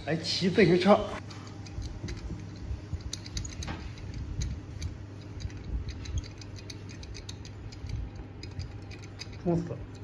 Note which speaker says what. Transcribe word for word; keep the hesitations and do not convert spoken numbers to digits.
Speaker 1: 来骑自行车。冲死了！